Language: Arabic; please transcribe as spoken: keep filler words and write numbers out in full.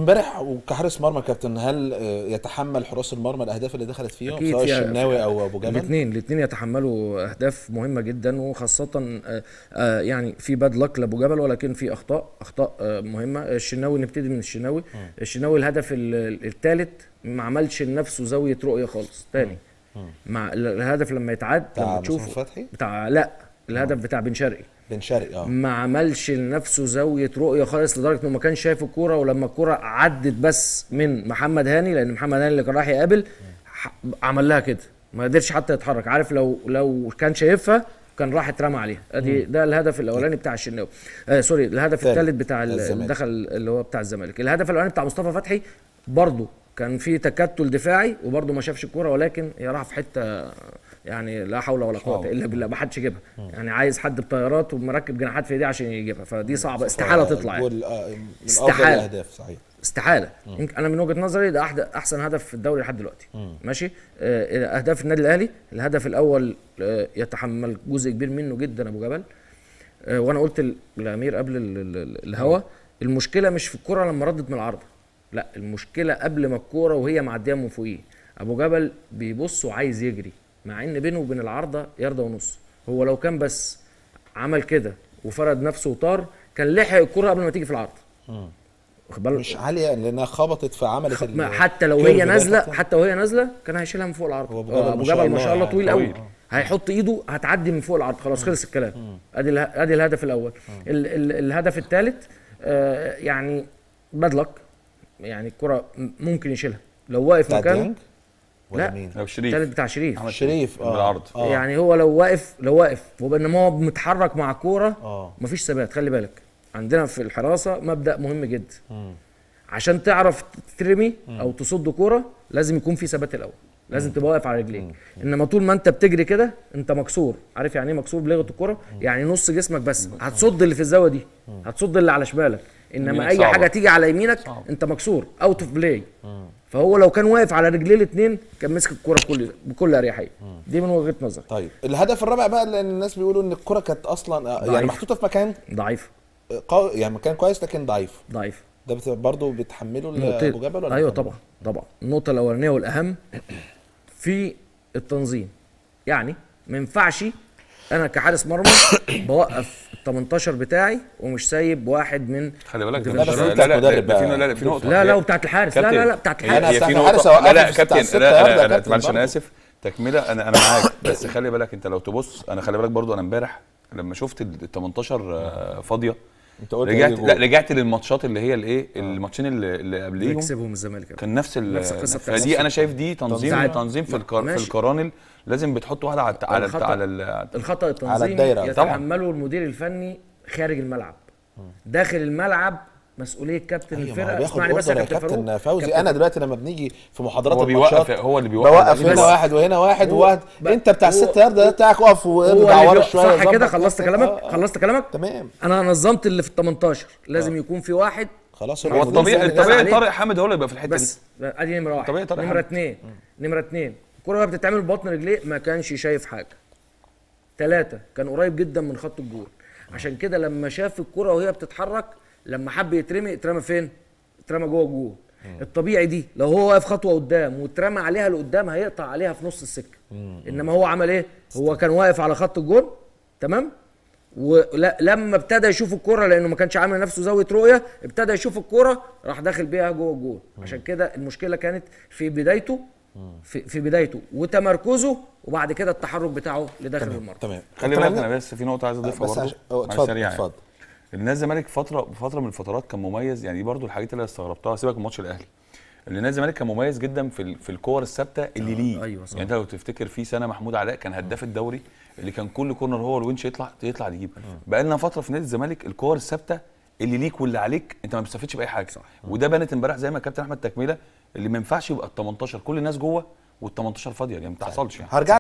امبارح وكحارس مرمى كابتن، هل يتحمل حراس المرمى الاهداف اللي دخلت فيهم سواء الشناوي او ابو جبل؟ الاثنين الاثنين يتحملوا اهداف مهمه جدا، وخاصه يعني في باد لك لابو جبل، ولكن في اخطاء اخطاء مهمه. الشناوي، نبتدي من الشناوي. الشناوي الهدف الثالث ما عملش لنفسه زاويه رؤيه خالص تاني. مع الهدف لما يتعاد لما تشوف بتاع لا الهدف بتاع بن شرقي بن شرقي اه ما عملش لنفسه زاويه رؤيه خالص، لدرجه انه ما كانش شايف الكوره، ولما الكوره عدت بس من محمد هاني، لان محمد هاني اللي كان رايح يقابل عمل لها كده، ما قدرش حتى يتحرك. عارف لو لو كان شايفها كان راح اترمى عليها. ادي ده الهدف الاولاني بتاع الشناوي. آه سوري الهدف الثالث بتاع اللي دخل اللي هو بتاع الزمالك. الهدف الاولاني بتاع مصطفى فتحي برضه كان في تكتل دفاعي وبرضه ما شافش الكوره، ولكن هي راح في حته يعني لا حول ولا قوه الا بالله، ما حدش يجيبها. يعني عايز حد بطيارات ومركب جناحات في ايديه عشان يجيبها، فدي صعبه، استحاله تطلع يعني. استحاله الاهداف صحيح، استحاله. انا من وجهه نظري ده احسن هدف في الدوري لحد دلوقتي. ماشي. اهداف النادي الاهلي، الهدف الاول يتحمل جزء كبير منه جدا ابو جبل. وانا قلت للامير قبل الهوا، المشكله مش في الكره لما ردت من العارضه، لا المشكله قبل ما الكوره وهي معديه من فوقيه. ابو جبل بيبص وعايز يجري، مع ان بينه وبين العارضه ياردة ونص. هو لو كان بس عمل كده وفرد نفسه وطار كان لحق الكوره قبل ما تيجي في العارضه. مش عاليه لانها خبطت فعملت خ... حتى لو هي نازله حتى وهي نازله كان هيشيلها من فوق العارضه. ابو جبل ما شاء الله طويل قوي، هيحط ايده هتعدي من فوق العارضه، خلاص خلص الكلام. ادي اله... ادي الهدف الاول. ال... ال... الهدف الثالث آه يعني بدلك، يعني الكره ممكن يشيلها لو واقف مكانه. ولا مين؟ لو شريف الثالث بتاع شريف شريف اه بالعرض. آه. يعني هو لو واقف لو واقف وبينما هو متحرك مع الكوره آه. مفيش ثبات. خلي بالك عندنا في الحراسه مبدا مهم جدا. مم. عشان تعرف ترمي او تصد كوره لازم يكون في ثبات الاول، لازم تبقى واقف على رجليك. انما طول ما انت بتجري كده انت مكسور. عارف يعني ايه مكسور بلغه الكوره؟ يعني نص جسمك بس، هتصد اللي في الزاويه دي، هتصد اللي على شمالك، انما اي صعبة. حاجه تيجي على يمينك صعب. انت مكسور اوت اوف بلاي. فهو لو كان واقف على رجليه الاثنين كان مسك الكوره بكل بكل اريحيه. دي من وجهه نظري. طيب الهدف الرابع بقى، لان الناس بيقولوا ان الكوره كانت اصلا ضعيف. يعني محطوطه في مكان ضعيف قو... يعني مكان كويس لكن ضعيف ضعيف ده بت... برضه بتحمله لابو جبل ولا؟ ايوه طبعا طبعا. النقطه الاولانيه والاهم في التنظيم. يعني ما ينفعش انا كحارس مرمى بوقف ال تمنتاشر بتاعي ومش سايب واحد من. خلي بالك ده لا لا لا ده في لا في نقطه لا لا وبتاعت الحارس لا لا لا بتاعت الحارس. هي في نقطه لا لا كابتن لا انا معلش انا اسف تكمله. انا انا معاك بس خلي بالك انت لو تبص، انا خلي بالك برضو انا امبارح لما شفت ال تمنتاشر فاضيه انت قلت رجعت لا رجعت للماتشات اللي هي الايه الماتشين اللي, اللي قبليهم يكسبهم الزمالك كان نفس القصه. فدي انا شايف دي تنظيم تنظيم في الكر... في القرانل لازم بتحط واحده على على الخطأ على الخطا التنظيمي يتحمله المدير الفني خارج الملعب. داخل الملعب مسؤوليه كابتن أيوة الفرقه. اسمعني بس يا كابتن, كابتن فوزي. كابتن انا دلوقتي لما بنيجي في محاضرات هو الماتشات هو اللي بيوقف بوقف هنا واحد وهنا واحد وواحد. انت بتاع الست يارده ده بتاعك اقف وارجع ورا شويه. صح كده. خلصت كلامك آه. خلصت كلامك تمام. انا نظمت اللي في ال تمنتاشر لازم آه. يكون في واحد. خلاص هو الطبيعي الطبيعي طارق حامد هو اللي يبقى في الحته بس دي. بس ادي نمره واحد. نمره اثنين نمره اثنين الكوره وهي بتتعمل ببطن رجليه ما كانش شايف حاجه. ثلاثه كان قريب جدا من خط الجول. عشان كده لما شاف الكوره وهي بتتحرك لما حب يترمي اترمى فين؟ اترمى جوه الجول. الطبيعي دي لو هو واقف خطوه قدام واترمى عليها لقدام هيقطع عليها في نص السكه. انما هو عمل ايه؟ هو كان واقف على خط الجول تمام؟ ولما ابتدى يشوف الكوره لانه ما كانش عامل نفسه زاويه رؤيه، ابتدى يشوف الكوره راح داخل بيها جوه الجول. عشان كده المشكله كانت في بدايته في في بدايته وتمركزه، وبعد كده التحرك بتاعه لداخل المرمى. تمام. خلي بالك انا بس في نقطه عايز اضيفها برضه اتفضل اتفضل. النادي الزمالك فتره فتره من الفترات كان مميز، يعني دي برضو الحاجات اللي استغربتها. سيبك من ماتش الاهلي، اللي نادي الزمالك كان مميز جدا في في الكور الثابته اللي ليه. أيوة يعني انت لو تفتكر في سنه محمود علاء كان هداف الدوري اللي كان كل كورنر هو الونش يطلع يطلع يجيب. بقى لنا فتره في نادي الزمالك الكور الثابته اللي ليك واللي عليك انت ما بتستفدش باي حاجه. صح. وده بانت امبارح زي ما كابتن احمد تكمله، اللي ما ينفعش يبقى ال تمنتاشر كل الناس جوه وال تمنتاشر فاضيه، يعني ما بتحصلش يعني.